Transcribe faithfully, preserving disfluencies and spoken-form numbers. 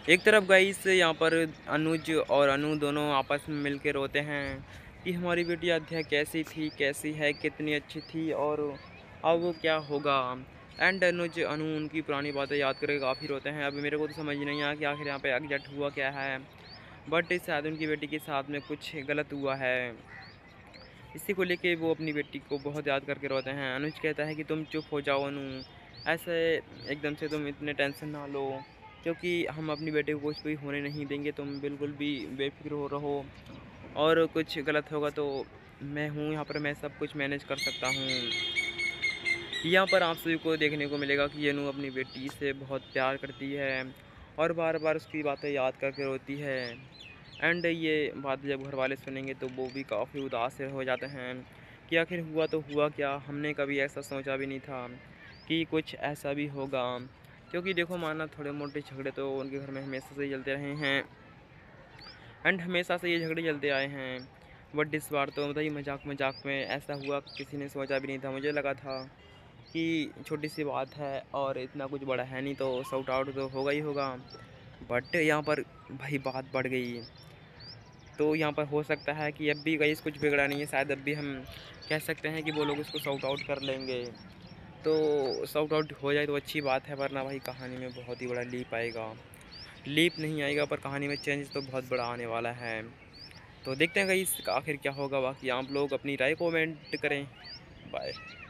एक तरफ गाइस यहाँ पर अनुज और अनु दोनों आपस में मिल के रोते हैं कि हमारी बेटी अध्या कैसी थी, कैसी है, कितनी अच्छी थी और अब क्या होगा। एंड अनुज अनु उनकी पुरानी बातें याद करके काफ़ी रोते हैं। अब मेरे को तो समझ नहीं आया कि आखिर यहाँ पे एग्जैक्ट हुआ क्या है, बट शायद उनकी बेटी के साथ में कुछ गलत हुआ है। इसी को लेके वो अपनी बेटी को बहुत याद करके रोते हैं। अनुज कहता है कि तुम चुप हो जाओ अनु, ऐसे एकदम से तुम इतने टेंशन ना लो, क्योंकि हम अपनी बेटी को कुछ भी होने नहीं देंगे, तुम बिल्कुल भी बेफिक्र हो रहो। और कुछ गलत होगा तो मैं हूँ यहाँ पर, मैं सब कुछ मैनेज कर सकता हूँ। यहाँ पर आप सभी को देखने को मिलेगा कि अनु अपनी बेटी से बहुत प्यार करती है और बार बार उसकी बातें याद करके रोती है। एंड ये बात जब घर वाले सुनेंगे तो वो भी काफ़ी उदास से हो जाते हैं कि आखिर हुआ तो हुआ क्या, हमने कभी ऐसा सोचा भी नहीं था कि कुछ ऐसा भी होगा। क्योंकि देखो माना थोड़े मोटे झगड़े तो उनके घर में हमेशा से ही चलते रहे हैं एंड हमेशा से ये झगड़े चलते आए हैं। बट इस बार तो मतलब ही मजाक मजाक में ऐसा हुआ, किसी ने सोचा भी नहीं था। मुझे लगा था कि छोटी सी बात है और इतना कुछ बड़ा है नहीं, तो सॉर्ट आउट तो होगा ही होगा। बट यहाँ पर भाई बात बढ़ गई, तो यहाँ पर हो सकता है कि अब भी कहीं कुछ बिगड़ा नहीं है, शायद अब भी हम कह सकते हैं कि वो लोग उसको सॉर्ट आउट कर लेंगे। तो सॉर्ट आउट हो जाए तो अच्छी बात है, वरना भाई कहानी में बहुत ही बड़ा लीप आएगा। लीप नहीं आएगा पर कहानी में चेंज तो बहुत बड़ा आने वाला है। तो देखते हैं गाइस आखिर क्या होगा। बाकी आप लोग अपनी राय कमेंट करें। बाय।